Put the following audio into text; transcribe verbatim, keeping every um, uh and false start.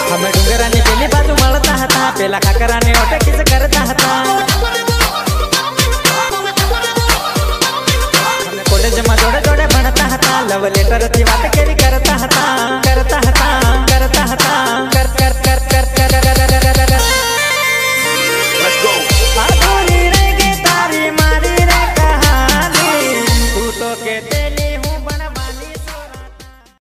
અમે ડુંગરાની પેલી બાજુ મળતા હતા, પેલા કાકરાને ઓટે કિસ કરતા હતા. અમે કોલેજમાં જોડે જોડે ભણતા હતા, લવ લેટરથી વાત કેવી કરતા હતા.